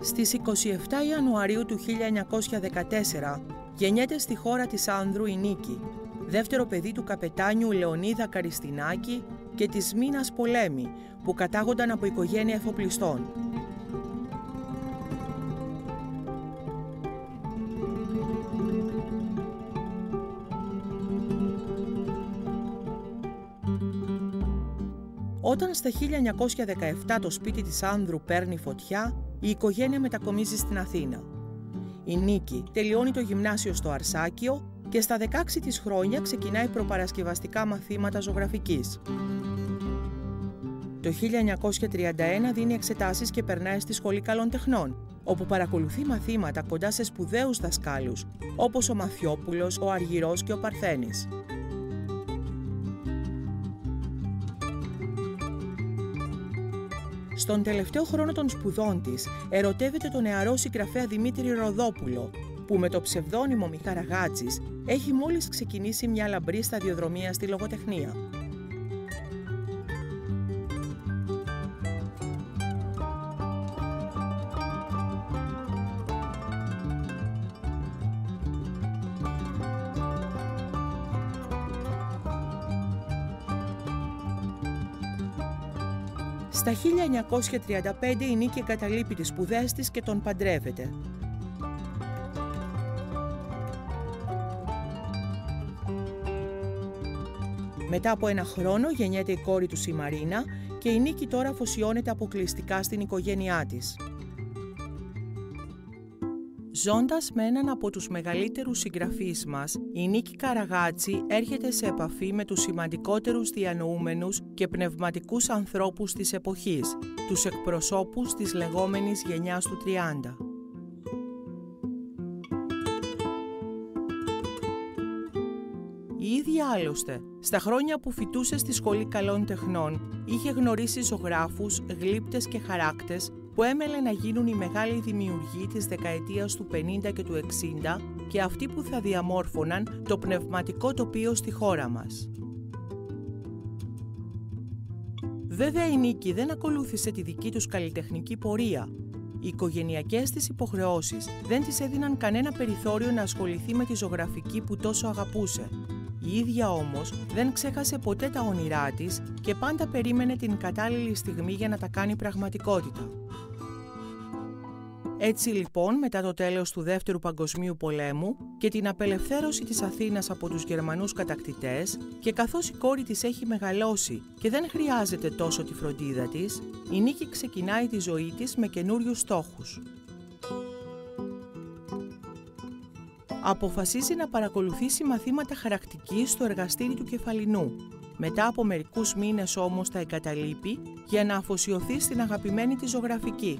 Στις 27 Ιανουαρίου του 1914 γεννιέται στη χώρα της Άνδρου η Νίκη, δεύτερο παιδί του καπετάνιου Λεωνίδα Καριστινάκη και της Μίνας Πολέμη, που κατάγονταν από οικογένεια εφοπλιστών. Όταν στα 1917 το σπίτι της Άνδρου παίρνει φωτιά, η οικογένεια μετακομίζει στην Αθήνα. Η Νίκη τελειώνει το γυμνάσιο στο Αρσάκιο και στα 16 της χρόνια ξεκινάει προπαρασκευαστικά μαθήματα ζωγραφικής. Το 1931 δίνει εξετάσεις και περνάει στη Σχολή Καλών Τεχνών, όπου παρακολουθεί μαθήματα κοντά σε σπουδαίους δασκάλους, όπως ο Μαθιόπουλος, ο Αργυρός και ο Παρθένης. Στον τελευταίο χρόνο των σπουδών της, ερωτεύεται τον νεαρό συγγραφέα Δημήτρη Ροδόπουλο, που με το ψευδώνυμο Μιχαραγάτσης έχει μόλις ξεκινήσει μια λαμπρή σταδιοδρομία στη λογοτεχνία. Στα 1935 η Νίκη εγκαταλείπει τις σπουδές της και τον παντρεύεται. Μετά από ένα χρόνο γεννιέται η κόρη του η Μαρίνα και η Νίκη τώρα αφοσιώνεται αποκλειστικά στην οικογένειά της. Ζώντας με έναν από τους μεγαλύτερους συγγραφείς μας, η Νίκη Καραγάτση έρχεται σε επαφή με τους σημαντικότερους διανοούμενους και πνευματικούς ανθρώπους της εποχής, τους εκπροσώπους της λεγόμενης γενιάς του 30. Η ίδια άλλωστε, στα χρόνια που φοιτούσε στη Σχολή Καλών Τεχνών, είχε γνωρίσει ζωγράφους, γλύπτες και χαράκτες που έμελε να γίνουν οι μεγάλοι δημιουργοί της δεκαετίας του 50 και του 60 και αυτοί που θα διαμόρφωναν το πνευματικό τοπίο στη χώρα μας. Βέβαια η Νίκη δεν ακολούθησε τη δική τους καλλιτεχνική πορεία. Οι οικογενειακές της υποχρεώσεις δεν της έδιναν κανένα περιθώριο να ασχοληθεί με τη ζωγραφική που τόσο αγαπούσε. Η ίδια όμως δεν ξέχασε ποτέ τα όνειρά της και πάντα περίμενε την κατάλληλη στιγμή για να τα κάνει πραγματικότητα. Έτσι λοιπόν, μετά το τέλος του Δεύτερου Παγκοσμίου Πολέμου και την απελευθέρωση της Αθήνας από τους Γερμανούς κατακτητές και καθώς η κόρη της έχει μεγαλώσει και δεν χρειάζεται τόσο τη φροντίδα της, η Νίκη ξεκινάει τη ζωή της με καινούριους στόχους. Αποφασίζει να παρακολουθήσει μαθήματα χαρακτικής στο εργαστήρι του Κεφαλινού. Μετά από μερικούς μήνες όμως τα εγκαταλείπει για να αφοσιωθεί στην αγαπημένη της ζωγραφική.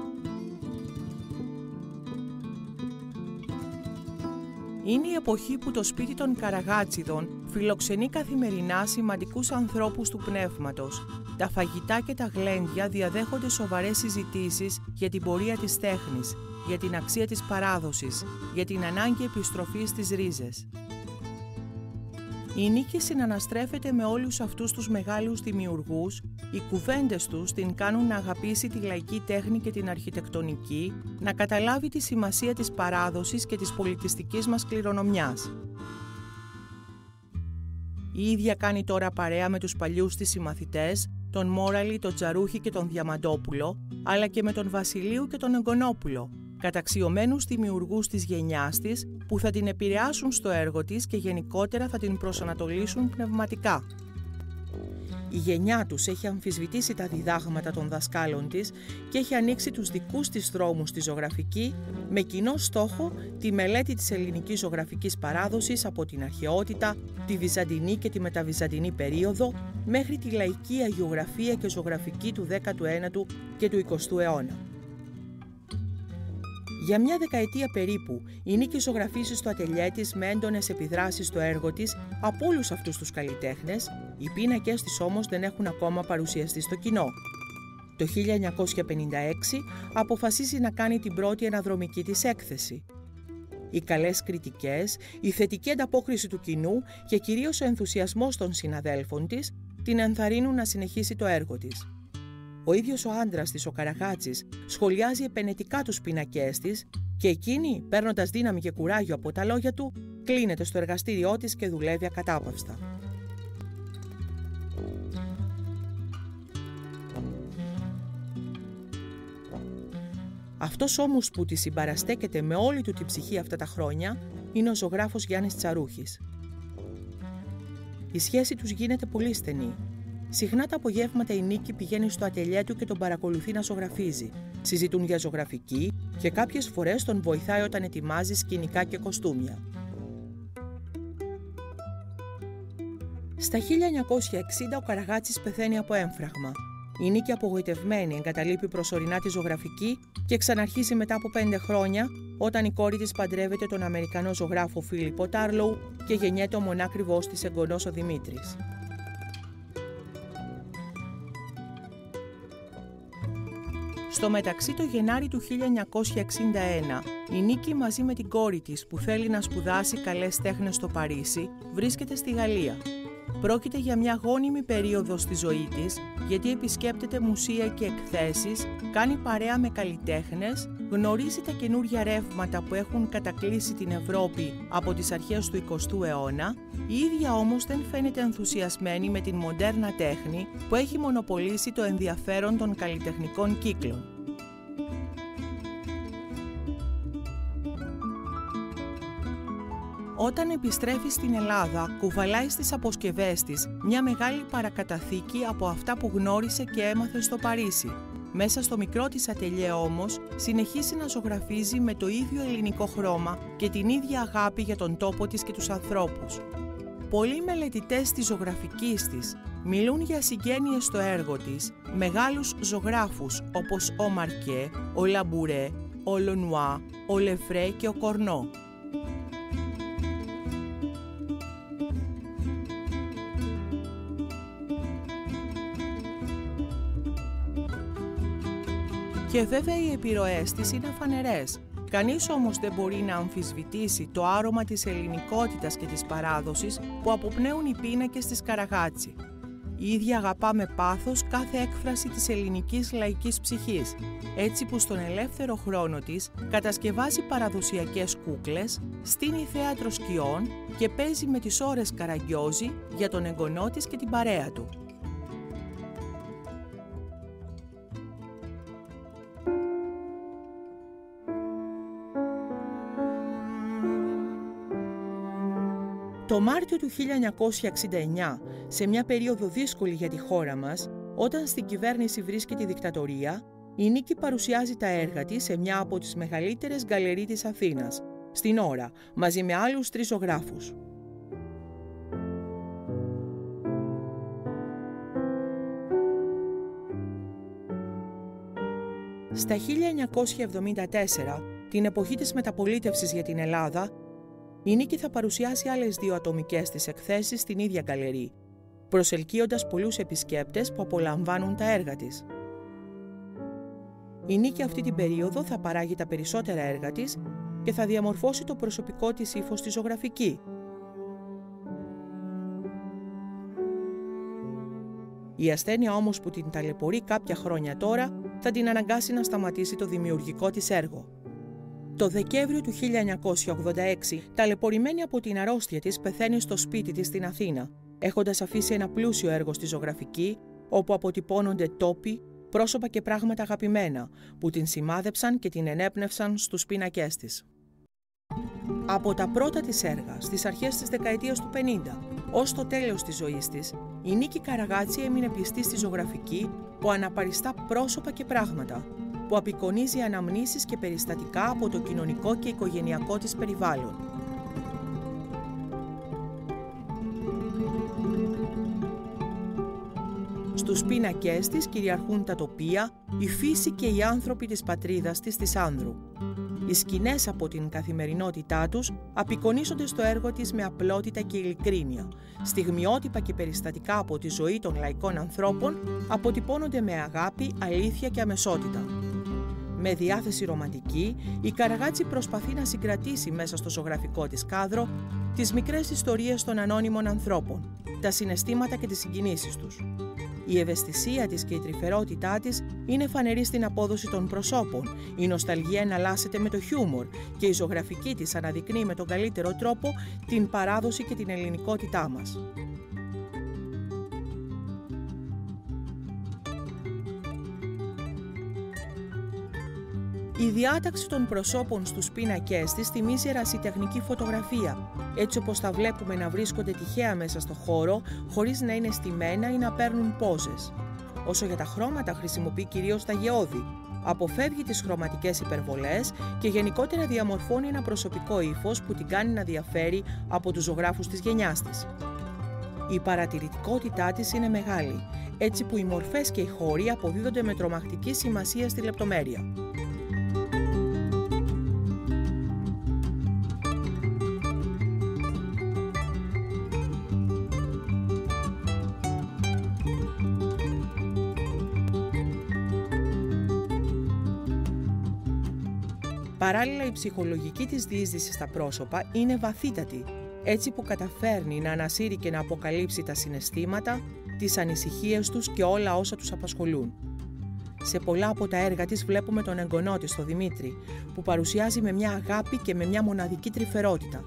Είναι η εποχή που το σπίτι των Καραγάτσιδων φιλοξενεί καθημερινά σημαντικούς ανθρώπους του πνεύματος. Τα φαγητά και τα γλέντια διαδέχονται σοβαρές συζητήσεις για την πορεία της τέχνης, για την αξία της παράδοσης, για την ανάγκη επιστροφής στις ρίζες. Η Νίκη συναναστρέφεται με όλους αυτούς τους μεγάλους δημιουργούς, οι κουβέντες τους την κάνουν να αγαπήσει τη λαϊκή τέχνη και την αρχιτεκτονική, να καταλάβει τη σημασία της παράδοσης και της πολιτιστικής μας κληρονομιάς. Η ίδια κάνει τώρα παρέα με τους παλιούς της συμμαθητές, τον Μόραλη, τον Τζαρούχη και τον Διαμαντόπουλο, αλλά και με τον Βασιλείου και τον Εγκονόπουλο, καταξιωμένους δημιουργούς της γενιάς της που θα την επηρεάσουν στο έργο της και γενικότερα θα την προσανατολίσουν πνευματικά. Η γενιά τους έχει αμφισβητήσει τα διδάγματα των δασκάλων της και έχει ανοίξει τους δικούς της δρόμους στη ζωγραφική με κοινό στόχο τη μελέτη της ελληνικής ζωγραφικής παράδοσης από την αρχαιότητα, τη βυζαντινή και τη μεταβυζαντινή περίοδο μέχρι τη λαϊκή αγιογραφία και ζωγραφική του 19ου και του 20ου αιώνα. Για μια δεκαετία περίπου, η Νίκη ζωγραφίζει στο ατελιέ της με έντονες επιδράσεις στο έργο της από όλους αυτούς τους καλλιτέχνες, οι πίνακες της όμως δεν έχουν ακόμα παρουσιαστεί στο κοινό. Το 1956 αποφασίζει να κάνει την πρώτη αναδρομική της έκθεση. Οι καλές κριτικές, η θετική ανταπόκριση του κοινού και κυρίως ο ενθουσιασμός των συναδέλφων της την ενθαρρύνουν να συνεχίσει το έργο της. ο ίδιος ο άντρας της, ο Καραγάτσης, σχολιάζει επενετικά τους πινακές της και εκείνη, παίρνοντας δύναμη και κουράγιο από τα λόγια του, κλείνεται στο εργαστήριό της και δουλεύει ακατάπαυστα. Αυτός όμως που τη συμπαραστέκεται με όλη του την ψυχή αυτά τα χρόνια είναι ο ζωγράφος Γιάννης Τσαρούχης. Η σχέση τους γίνεται πολύ στενή. Συχνά τα απογεύματα η Νίκη πηγαίνει στο ατελιέ του και τον παρακολουθεί να ζωγραφίζει. Συζητούν για ζωγραφική και κάποιες φορές τον βοηθάει όταν ετοιμάζει σκηνικά και κοστούμια. Στα 1960 ο Καραγάτσης πεθαίνει από έμφραγμα. Η Νίκη, απογοητευμένη, εγκαταλείπει προσωρινά τη ζωγραφική και ξαναρχίζει μετά από 5 χρόνια, όταν η κόρη της παντρεύεται τον Αμερικανό ζωγράφο Φίλιππο Τάρλοου και γεννιέται ο μονάκριβός της εγγονός ο Δημήτρης. Στο μεταξύ, το Γενάρη του 1961, η Νίκη μαζί με την κόρη της, που θέλει να σπουδάσει καλές τέχνες στο Παρίσι, βρίσκεται στη Γαλλία. Πρόκειται για μια γόνιμη περίοδο στη ζωή της, γιατί επισκέπτεται μουσεία και εκθέσεις, κάνει παρέα με καλλιτέχνες, γνωρίζει τα καινούργια ρεύματα που έχουν κατακλείσει την Ευρώπη από τις αρχές του 20ου αιώνα, η ίδια όμως δεν φαίνεται ενθουσιασμένη με την μοντέρνα τέχνη που έχει μονοπολίσει το ενδιαφέρον των καλλιτεχνικών κύκλων. Όταν επιστρέφει στην Ελλάδα, κουβαλάει στις αποσκευές της μια μεγάλη παρακαταθήκη από αυτά που γνώρισε και έμαθε στο Παρίσι. Μέσα στο μικρό της ατελιέ όμως, συνεχίζει να ζωγραφίζει με το ίδιο ελληνικό χρώμα και την ίδια αγάπη για τον τόπο της και τους ανθρώπους. Πολλοί μελετητές της ζωγραφικής της μιλούν για συγγένειες στο έργο της, μεγάλους ζωγράφους όπως ο Μαρκέ, ο Λαμπουρέ, ο Λονουά, ο Λεφρέ και ο Κορνό. Και βέβαια οι επιρροές της είναι φανερές. Κανείς όμως δεν μπορεί να αμφισβητήσει το άρωμα της ελληνικότητας και της παράδοσης που αποπνέουν οι πίνακες της Καραγάτση. Η ίδια αγαπά με πάθος κάθε έκφραση της ελληνικής λαϊκής ψυχής, έτσι που στον ελεύθερο χρόνο της κατασκευάζει παραδοσιακές κούκλες, στείνει θέατρο σκιών και παίζει με τις ώρες καραγκιόζι για τον εγγονό της και την παρέα του. Το Μάρτιο του 1969, σε μια περίοδο δύσκολη για τη χώρα μας, όταν στην κυβέρνηση βρίσκεται η δικτατορία, η Νίκη παρουσιάζει τα έργα της σε μια από τις μεγαλύτερες γκαλερί της Αθήνας, στην Ώρα, μαζί με άλλους 3 ζωγράφους. Στα 1974, την εποχή της μεταπολίτευσης για την Ελλάδα, η Νίκη θα παρουσιάσει άλλες 2 ατομικές της εκθέσεις στην ίδια γκαλερί, προσελκύοντας πολλούς επισκέπτες που απολαμβάνουν τα έργα της. Η Νίκη αυτή την περίοδο θα παράγει τα περισσότερα έργα της και θα διαμορφώσει το προσωπικό της ύφος στη ζωγραφική. Η ασθένεια όμως που την ταλαιπωρεί κάποια χρόνια τώρα θα την αναγκάσει να σταματήσει το δημιουργικό της έργο. Το Δεκέμβριο του 1986, ταλαιπωρημένη από την αρρώστια της, πεθαίνει στο σπίτι της στην Αθήνα, έχοντας αφήσει ένα πλούσιο έργο στη ζωγραφική, όπου αποτυπώνονται τόποι, πρόσωπα και πράγματα αγαπημένα, που την σημάδεψαν και την ενέπνευσαν στους πίνακές της. Από τα πρώτα της έργα, στις αρχές της δεκαετίας του 50, ως το τέλος της ζωής της, η Νίκη Καραγάτση έμεινε πιστή στη ζωγραφική που αναπαριστά πρόσωπα και πράγματα, που απεικονίζει αναμνήσεις και περιστατικά από το κοινωνικό και οικογενειακό της περιβάλλον. Στους πίνακές της κυριαρχούν τα τοπία, η φύση και οι άνθρωποι της πατρίδας της, της Άνδρου. Οι σκηνές από την καθημερινότητά τους απεικονίζονται στο έργο της με απλότητα και ειλικρίνεια. Στιγμιότυπα και περιστατικά από τη ζωή των λαϊκών ανθρώπων αποτυπώνονται με αγάπη, αλήθεια και αμεσότητα. Με διάθεση ρομαντική, η Καραγάτση προσπαθεί να συγκρατήσει μέσα στο ζωγραφικό της κάδρο τις μικρές ιστορίες των ανώνυμων ανθρώπων, τα συναισθήματα και τις συγκινήσεις τους. Η ευαισθησία της και η τρυφερότητά της είναι φανερή στην απόδοση των προσώπων, η νοσταλγία εναλλάσσεται με το χιούμορ και η ζωγραφική της αναδεικνύει με τον καλύτερο τρόπο την παράδοση και την ελληνικότητά μας. Η διάταξη των προσώπων στους πίνακές της θυμίζει ερασιτεχνική φωτογραφία, έτσι όπως τα βλέπουμε να βρίσκονται τυχαία μέσα στο χώρο, χωρίς να είναι στημένα ή να παίρνουν πόζες. Όσο για τα χρώματα, χρησιμοποιεί κυρίως τα γεώδη, αποφεύγει τις χρωματικές υπερβολές και γενικότερα διαμορφώνει ένα προσωπικό ύφος που την κάνει να διαφέρει από τους ζωγράφους της γενιάς της. Η παρατηρητικότητά της είναι μεγάλη, έτσι που οι μορφές και οι χώροι αποδίδονται με τρομακτική σημασία στη λεπτομέρεια. Παράλληλα, η ψυχολογική της διείσδυση στα πρόσωπα είναι βαθύτατη, έτσι που καταφέρνει να ανασύρει και να αποκαλύψει τα συναισθήματα, τις ανησυχίες τους και όλα όσα τους απασχολούν. Σε πολλά από τα έργα της βλέπουμε τον εγγονό της, τον Δημήτρη, που παρουσιάζει με μια αγάπη και με μια μοναδική τρυφερότητα.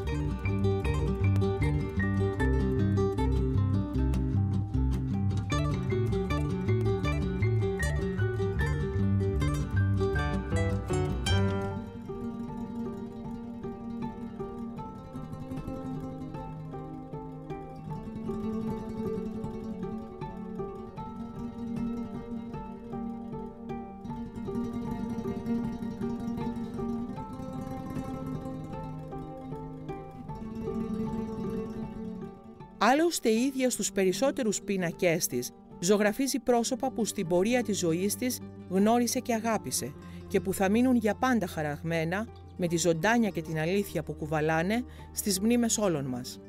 Άλλωστε, η ίδια στους περισσότερους πίνακές της ζωγραφίζει πρόσωπα που στην πορεία της ζωής της γνώρισε και αγάπησε και που θα μείνουν για πάντα χαραγμένα με τη ζωντάνια και την αλήθεια που κουβαλάνε στις μνήμες όλων μας.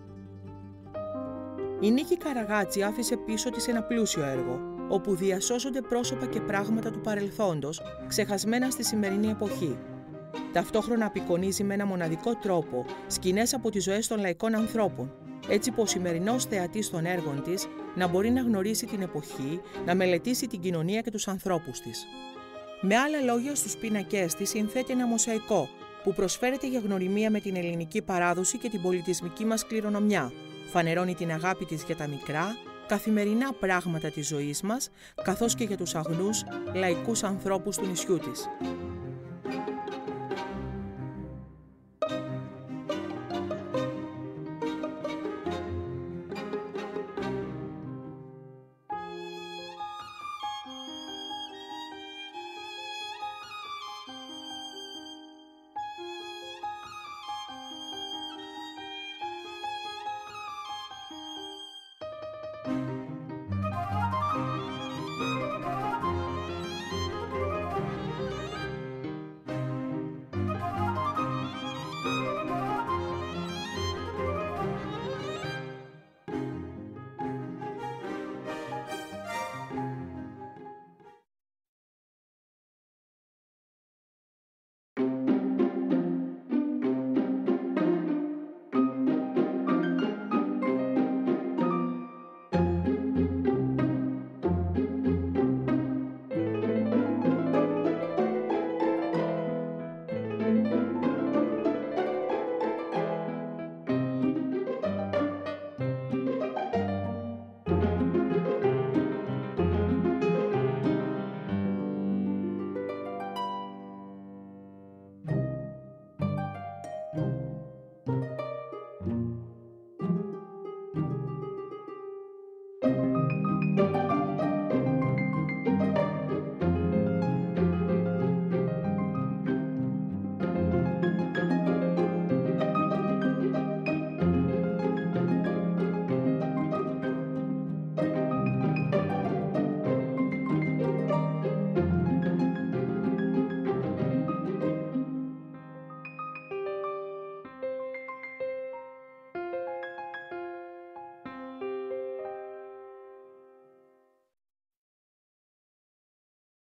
Η Νίκη Καραγάτζη άφησε πίσω της ένα πλούσιο έργο, όπου διασώζονται πρόσωπα και πράγματα του παρελθόντος, ξεχασμένα στη σημερινή εποχή. Ταυτόχρονα απεικονίζει με ένα μοναδικό τρόπο σκηνές από τις ζωές των λαϊκών ανθρώπων, έτσι που ο σημερινός θεατής των έργων της να μπορεί να γνωρίσει την εποχή, να μελετήσει την κοινωνία και τους ανθρώπους της. Με άλλα λόγια, στους πίνακές της συνθέτει ένα μοσαϊκό που προσφέρεται για γνωριμία με την ελληνική παράδοση και την πολιτισμική μας κληρονομιά. Φανερώνει την αγάπη της για τα μικρά, καθημερινά πράγματα της ζωής μας, καθώς και για τους αγνούς, λαϊκούς ανθρώπους του νησιού της.